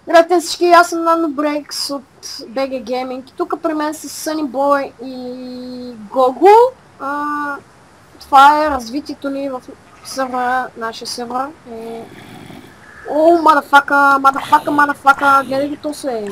Здравейте всички, аз съм Nano Breaks от BG Gaming. Тук при мен са Sunny Boy и Gogo. Това е развитието ни в сървъра, нашия сървър. О, мадафака, гледай ги то се.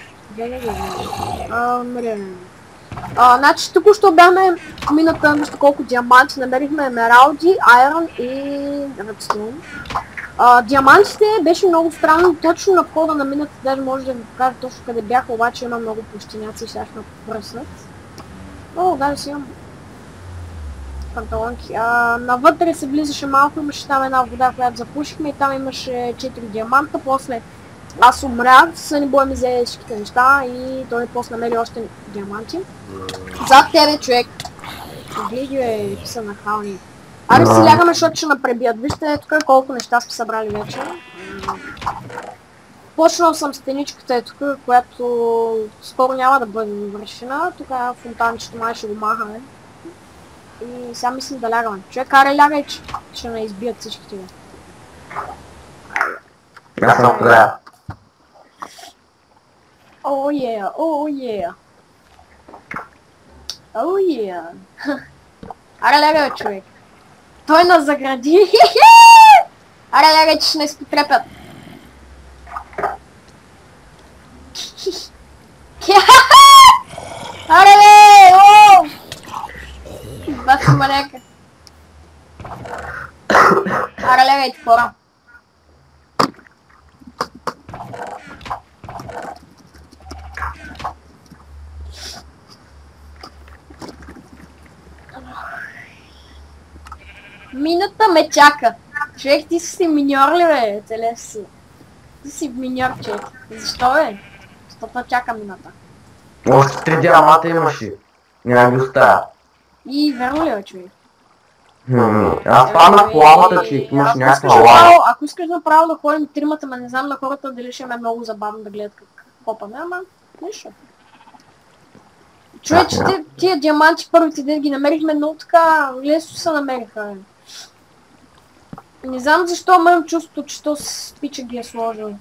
Значи току-що бяхме мината, вижте колко диаманти, намерихме емералди, айрон и редстоун. Диамантите беше много странно, точно на входа на мината, даже може да ви покажа точно къде бяха, обаче има много площиняци и сега ще ме пръснат. О, даже си имам панталонки. Навътре се влизаше малко, имаше там една вода, която запушихме и там имаше 4 диаманта, после аз умрях, Sunny Boy ми взе всичките неща и той после намери още диаманти. Зад тебе, човек! Гледай, са нахални. Аре си лягаме, защото ще напребият. Вижте тук колко неща сме събрали вече. Почнал съм стеничката е тук, която скоро няма да бъде довършена. Тук фонтанчето май ще го махаме. И сега мислим да лягаме. Човек, аре лягай, че ще не избият всичките ви. Аз съм края. О, yeah, о, yeah. О, yeah. Аре лягай, човек. Той нас загради. Аре, лягай, че ще не изпотрепят. Аре, бе! О! Бати маляка. Аре, лягайте, хора. Мината ме чака. Човек, ти си миньор ли, бе? Целев си. Ти си миньор, човек. Защо, бе? Защото чака мината. Още 3 диамата имаше. Няма ги оставя. И верно ли, бе, човек? Аз фанах ламата, че имаш някаква лава. Ако искаш направо да ходим тримата, ма не знам на хората дали ще ме много забавно да гледат как копаме, ама нищо. Човече, тия диаманти първите ден ги намерихме, но така лесно се намериха. Не знам защо, ама имам чувството, че то спича ги е сложил.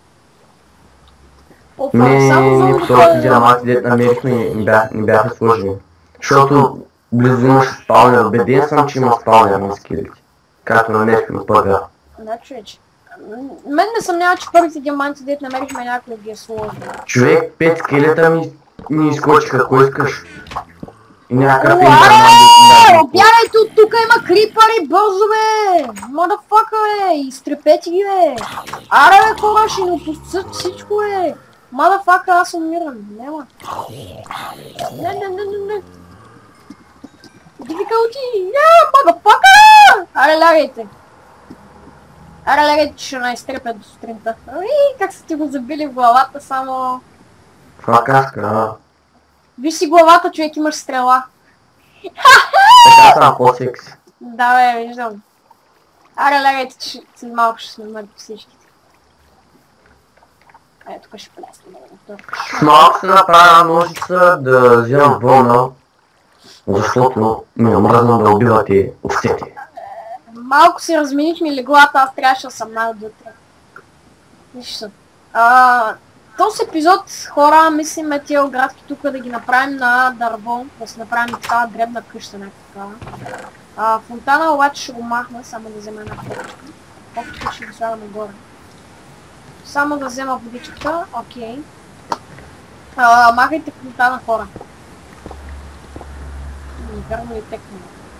Не, просто диаманти дет намерихме не бяха сложени. Защото близо имаше спалнер. Убеден съм, че има спалнер на скелети. Както намерихме първия. Да, човече. Мен не съмнява, че първите диаманти дет намерихме някой ги е сложил. Човек, 5 скелета ми изкочиха, ако искаш. И някакъв Бягайте от тука, има крипари, бързо бе! Мадафака бе! Изтрепете ги бе! Аре бе хора, ще ни опустят всичко бе! Мадафака, аз умирам, няма. Не. Difficulty! Мадафака! Аре лягайте! Аре лягайте, че ще най-стрепят до сутринта. Как са ти го забили в главата, само... Това каска, Виж си главата, човек, имаш стрела. Така съм по-секси. Да бе, виждам. Аре, лягайте, че след малко ще сме мъртви всичките. Тук ще плесне. Малко се направя ножица да вземам вълна, защото ми омръзна да убивате овцете. Малко си разменихме леглата, аз трябваше да съм най-отвътре. Нищо. Този епизод, хора, мислиме тия оградки тук да ги направим на дърво, да си направим такава дребна къща, някаква. Фонтана обаче ще го махна, само да взема една копчика. Копчика ще го слагаме горе. Само да взема водичката, окей. Махайте фонтана, хора. Верно ли текна?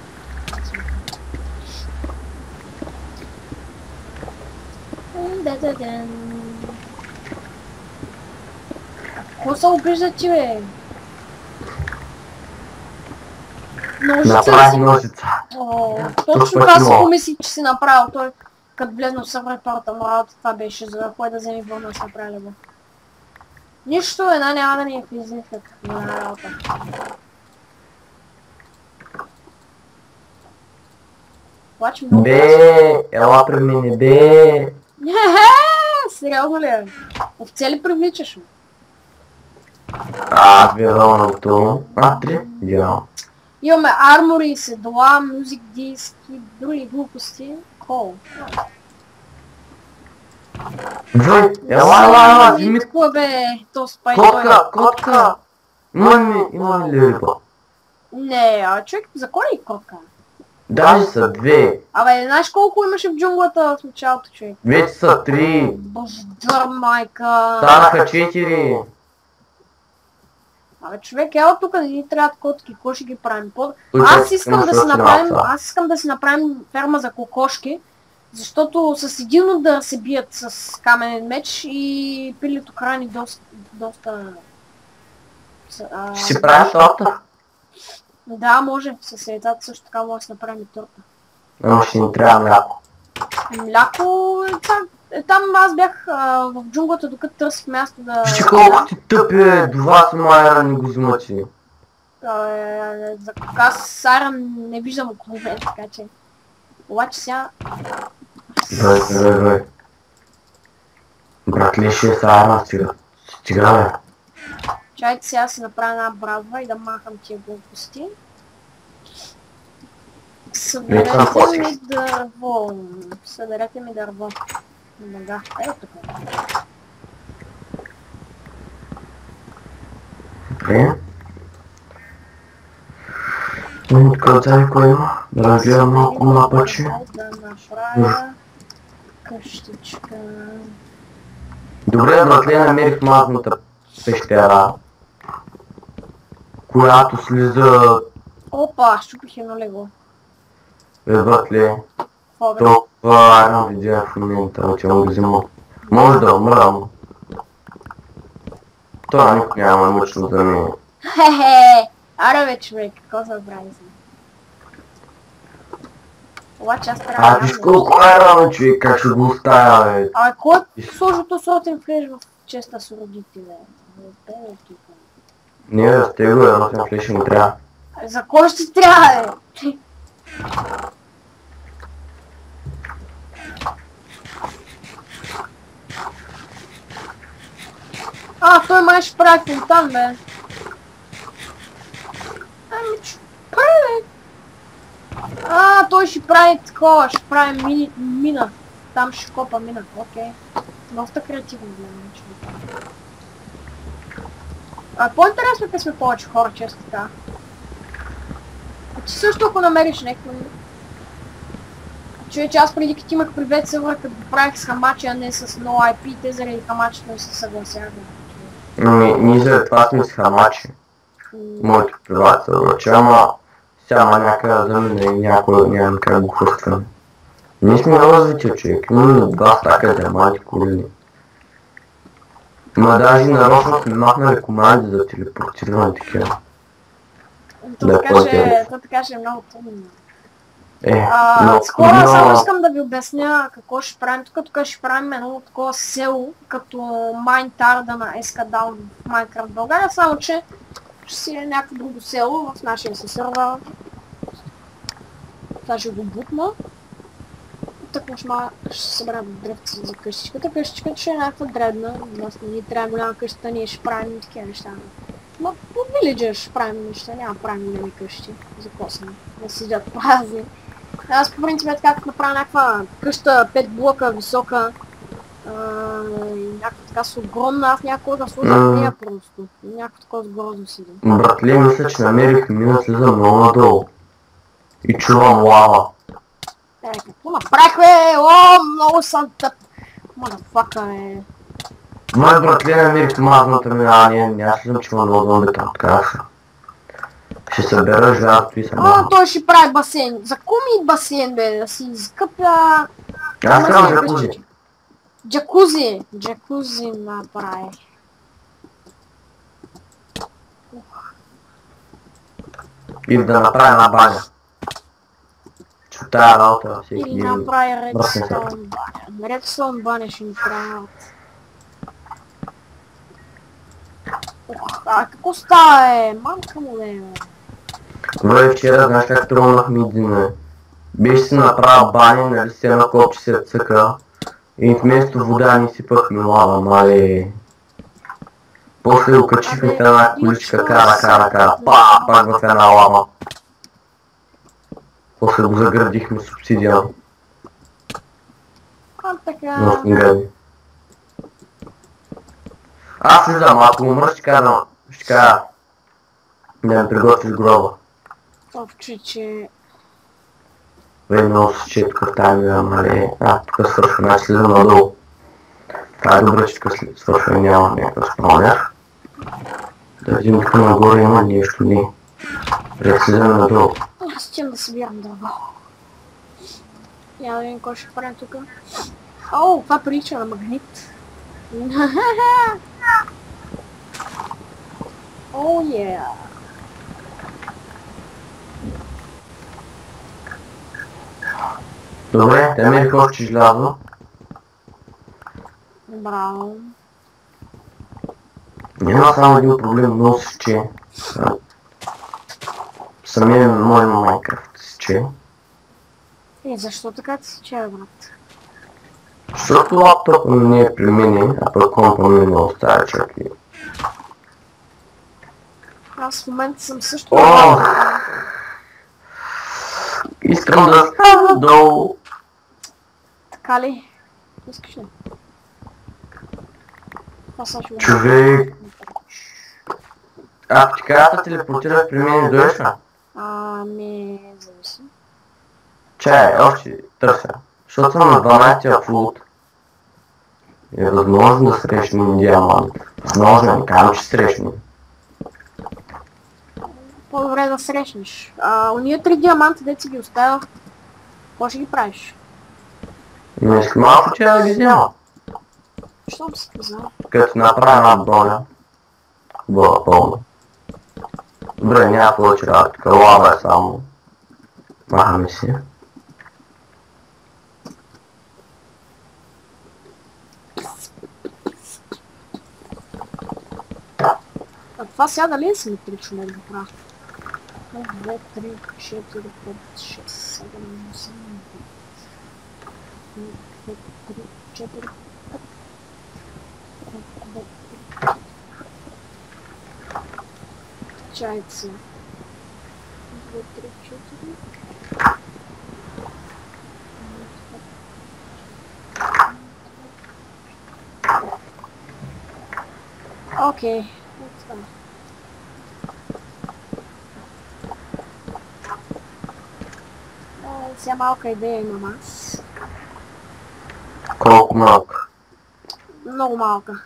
Какво се обижда ти, бе? Направих ножица. Точно това си помисли, че си направил. Той, като влезна в сървъртората му работа, това беше, за да кой да вземе вълна да се направи лево. Нищо, една няма да ни е физика на работа. Бе, ела при мене, бе. Сериозно ли е? Овце ли привличаш? Две вълна готово. 3? Идеално. Имаме армори, седла, мюзик диск и други глупости. Кол. Вой, ела, вземи Какво бе, то спай котка. Има ли риба? Не, човек, за кой ли котка? Даже са две. Абе, знаеш колко имаше в джунглата в началото, човек? Вече са три. Бождар, майка. Станаха 4. Абе, човек, ела тук не ни трябват котки, какво ще ги правим? Аз искам да си направим ферма за кокошки, защото с един удар се бият с каменен меч и пилето храни доста... Ще си правиш торта? Да, може. С яйцата също така може да се направим торта. Но ще ни трябва мляко. Мляко... Там аз бях в джунглата, докато търсих място да... Вижте колко ти тъпи, до вас майра не го замъчи. Аз Айран не виждам около мен, така че... Обаче сега... Бе. Братле, ще е с Айран стига, бе. Чайте сега си направя една брадва и да махам тия глупости. Съберете ми дърво. Нога, ето тук. Добре. Откъде кой има? Да разгледам малко напъче. Да направя къщичка. Добре, братле, намерих мазната пещера, която слиза... Опа, щупих едно лего. Братле, толкова Айран видя в момента, че му го взима. Може да умра, но... Това никога няма мъчно за мен. Хе-хе! Аре бе, човек, какво се прави си? Обаче аз трябва да... Виж колко Айран, човек, как ще го оставя, бе. Абе, кой е сложното сотен флеш в честа с родители, бе? Не, бе, сте го, сотен флеш не трябва. За кой ще трябва, бе? Той май ще прави фонтан, бе. Ами, че прави, бе. Той ще прави такова, ще прави мина. Там ще копа мина, окей. Доста креативно гледам, че по-интересно е, сме повече хора, често така. Ти също ако намериш някакво... Човече, аз преди като имах привет сервера, като го правих с хамачи, а не с no IP, те заради хамачето не се съгласяха. Ние за това сме с хамачи. Моето приват сервера, ама сега някъде замина и нямам как го хръстваме. Ние сме много развития, човек, имаме два стака диаманти колени. Ма даже нарочно сме махнали команди за телепортиране такива. То така ще е много трудно. Скоро само искам да ви обясня какво ще правим. Тук ще правим едно такова село, като Майнтарда на Ескадаун в Minecraft България, само че ще си е някакво друго село в нашия си сервер. Това ще го бутна. Так ще съберем дръвци за къщичката. Къщичката ще е някаква дребна. Нас не ни трябва голяма къщата, ние ще правим такива неща. Но по вилиджа ще правим неща, няма правим големи къщи. За косъм. Да седят празни. Аз по принцип така като направя някаква къща 5 блока висока. Някаква така с огромна, аз някаква да сложа в нея просто. Някакво такова сгрозно седи. Братле, мисля, че намерих мина, слизам много надолу. И чувам лава. Какво направих, бе? О, много съм тъп. Мадафака, бе. Май, братле, намерих мазната мина, аз слизам, че има много долу там, така са. Ще събера жлято и съм. Той ще прави басейн. За куми басейн, бе, да си изкъпя... Аз казвам джакузи. Джакузи. Джакузи направи. Или да направя една баня. Чу тая работа всеки Или направи редстоун баня. Редстоун баня ще ни правят. Какво става, е? Мамка му, бе. Добре, вчера, знаеш как тръгнахме един, бе. Беше си направил баня, нали си едно копче се цъка. И вместо вода ни сипахме лава, мале. После окачихме в една количка, кара. Пак в една лава. После го заградихме с обсидиан. Така... Но снегави. Аз слизам, ако умра, ще кажа да ме приготвиш гроба. Овче, че... Бе, много се че тук в тази мира, нали? Тук свършва, значи слизам надолу. Това е добре, че тук свършва и няма някакъв спомнер. Да видим тук нагоре има нещо, не. Ред слизаме надолу. Аз стигам да събирам дърва. Я да видим кой ще правим тук. О, това прилича на магнит. О, е. Добре, те мерих още желязо. Браво. Няма само един проблем, много се че. Самия мой Майнкрафт се че. Защо така ти се че, брат? Защото лаптопа ми не е при мене, а пък компа ми не оставя чак и... Аз в момента съм също... Искам да става долу. Така ли? Искаш ли? Човек... Ако ти кажа да телепортираш при мен, дойдеш ли? Ами... зависи. Чай, още търся. Защото съм на 12-тия фулт. Е възможно да срещнем диамант. Възможно, не казвам, че срещнем. По-добре да срещнеш. Уния 3 диаманта, дето си ги оставя, какво ще ги правиш? Не искам малко, че да ги взема. Щом си казал? Като направя една броня. Бъла пълна. Добре, няма повече работа, тук лава е само. Махаме си. А това сега дали е симетрично да го правя? 1, 2, 3, 4, 5, 6, 7, 8, 9, 3, 4, 5, 2, 3. Чайте се. 2, 3, 4. Окей. Сега малка идея имам аз. Колко малка? Много малка.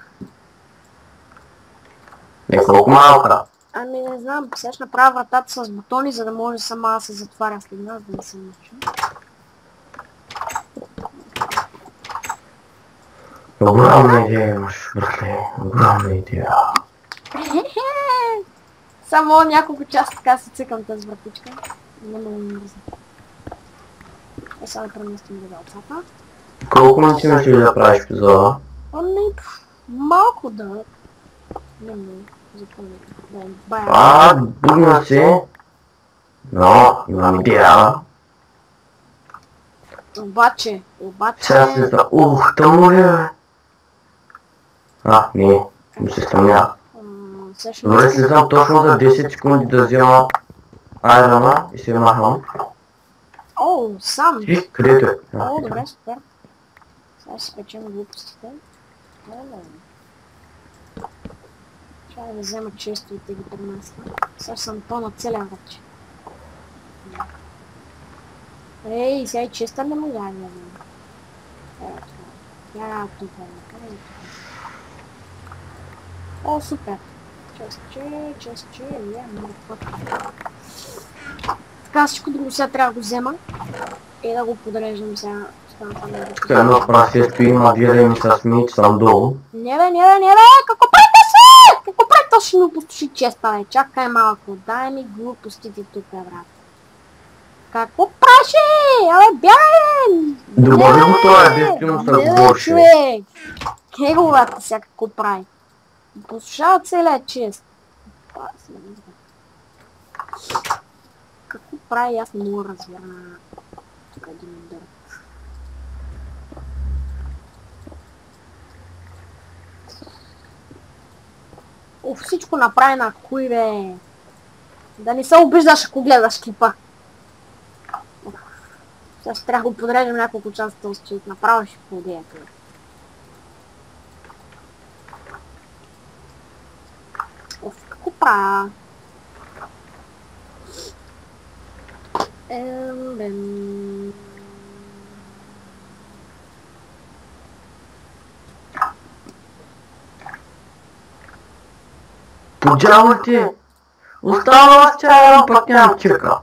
Колко малка? Ами не знам, сега ще направя вратата с бутони, за да може сама да се затваря след нас, да не се мъча. Огромна идея имаш, братле. Огромна идея. Само няколко часа така се цикам тази вратичка. Не много мърза. Сега да преместим левелцата. Колко минути имаш ли да правиш епизода? Ами, малко да. Не много. Запомня. Будна си. Но, имам идея. Обаче. Сега се за... тъмно ли бе? Не. Ми се стъмнява. Добре, слизам точно за 10 секунди да взема айрона и се махам. О, сам! Където е? О, добре, супер. Сега ще спечем глупостите. Трябва да взема често и те ги премества. Сега съм по-нацелен вече. Ей, сега и честа не му да взема. Тук. О, супер. Честче, така всичко друго сега трябва да го взема и да го подреждам сега. Тук едно прасе стои, ма гледа и ми се смее, че съм долу. Не бе, какво правите се? Какво правите? То ще ми опустоши честа, бе. Чакай малко, дай ми глупостите тук, брат. Какво правиш? Абе, бягай! Добре го това е, без му се говореше. Човек! Неговата сега какво прави? Послушава целият чест. Какво прави, аз не мога да разбера. Тук един удар. Всичко направи на кой, бе. Да не се обиждаш, ако гледаш клипа. Сега ще трябва да го подреждам няколко часа този чит. Направо ще подея. Оф, какво правя? Подявайте! Остава с чая, пък нямам чирка.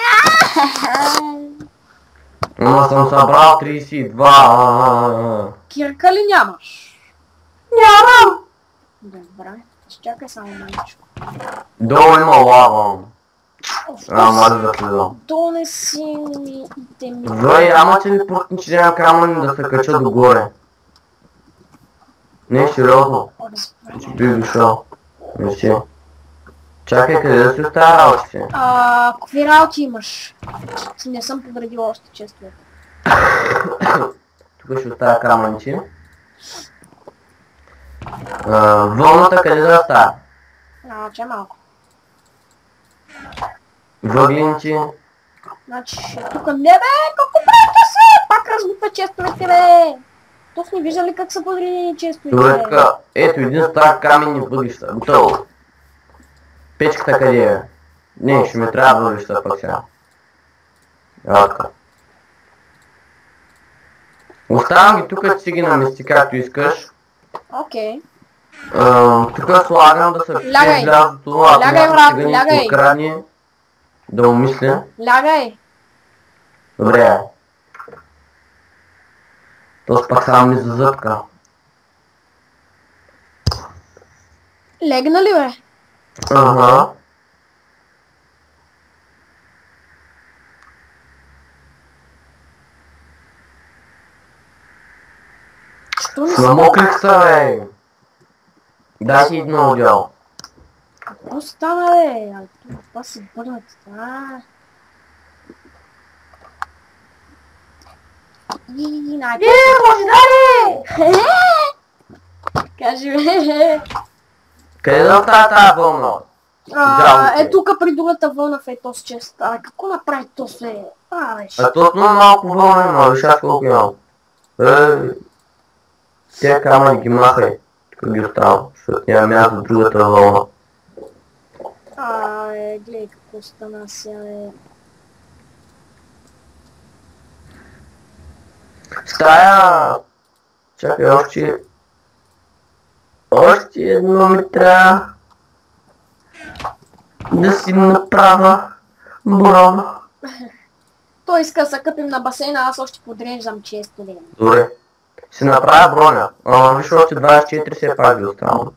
Ама съм събрал 32. Кирка ли нямаш? Нямам! Добре, изчакай само маличко. Долу има лава. Ама да влизам. Донеси ми итеми. Зои, ама че ли портничи нямам камъни да се кача догоре? Не, сериозно. Че би дошъл. Мерси. Чакай, къде да си оставя работите? Какви работи имаш? Не съм подредил още честовете. Тук ще оставя камънчи. Вълната къде да оставя? Че малко. Въгленчи. Значи, тук не бе, колко правите се? Пак разбутва честовете, бе! То сме виждали как са подредени честовете. Добре, така. Ето един стар каменни въглища. Готово. Печката къде е? Не, ще ми трябва въглища пък сега. Така. Оставям ги тук, че си ги намести както искаш. Окей. Тук слагам да се пие желязото, ако някой сега ни открадне, да умисля. Лягай! Добре. То пак само ми зазътка. Легна ли, бе? Ага. Що не Намоклих се, бе! Дай си един отдел. Какво стана, бе? Това се бърнат. Може дали! Кажи, бе! Къде да оставя тази вълна? Е тук при другата вълна в този чест. Какво направи то се? Точно малко вълна има, виж аз колко имам. Тя камъни ги махай. Тук ги оставам, защото няма място за другата вълна. Гледай какво стана сега. Стая! Чакай, още едно ми трябва да си направя брона. Той иска да се къпим на басейна, аз още подреждам често ли. Добре. Си направя броня. Виж още 24 все пак ги оставам.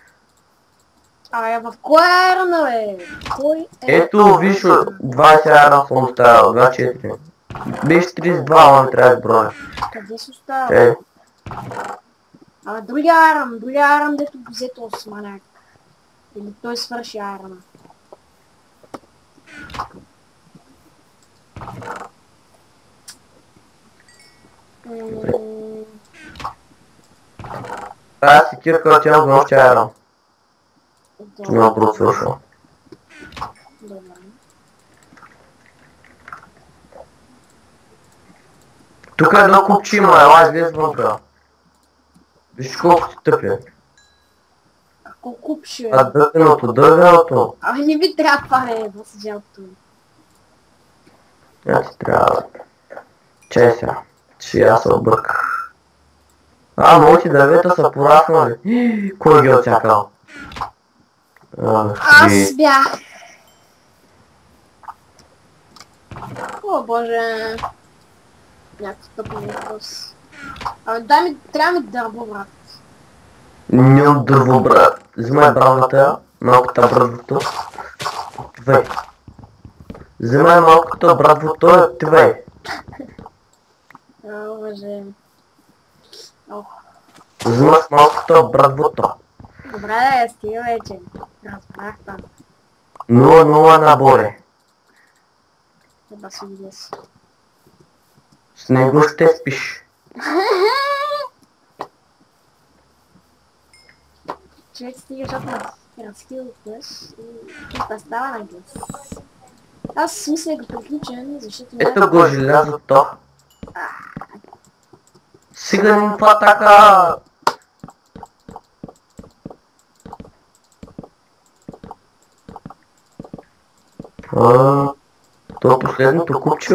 В коя ерана, бе? Ето, виж, 20 ерана съм оставил, 24. Беше 32, ама ми трябва броня. Къде си оставил? Другия арам, дето взето с маняк. Или той свърши арана. Тази си кирка отивам за още арам. Че няма друг свършва. Тук едно купче има, ела излез вънка. Виж колко си тъпи. Какво купче? Дървеното. Не ви трябва това, да се жалко. Не ти трябва. Чай сега, че аз се обърках. Моите дървета са пораснали. Кой ги е отсякал? Аз бях. О, боже. Някакъв тъпо въпрос. Трябва ми дърво, брат. Нямам дърво, брат. Взимай бравата, малката брадвото. Твай. Взимай малката брадвото, твай. Боже. Взимаш малката брадвото. Добре, стига вече. Разбрах там. 0-0 наборе. Еба си видя си. С него ще спиш. Човек стига, защото разхилваш и става на глас. Аз мисля го приключен, защото... Ето го желязото. Сега ни патака. То последното купче.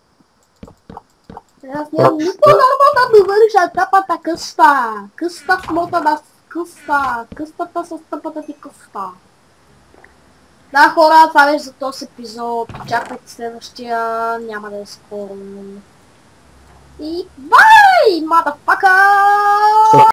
Аз нямам никаква норма да ми върша тъпата къста. Къста смотана къста. Къстата с тъпата ти къста. Да, хора, това беше за този епизод. Очаквайте следващия. Няма да е скоро. И бай, мадафака!